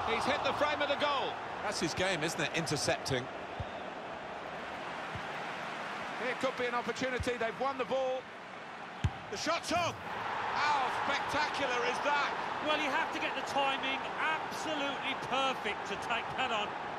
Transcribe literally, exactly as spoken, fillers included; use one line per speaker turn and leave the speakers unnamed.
He's hit the frame of the goal.
That's his game, isn't it? Intercepting.
Here could be an opportunity. They've won the ball. The shot's on. How spectacular is that?
Well, you have to get the timing absolutely perfect to take that on.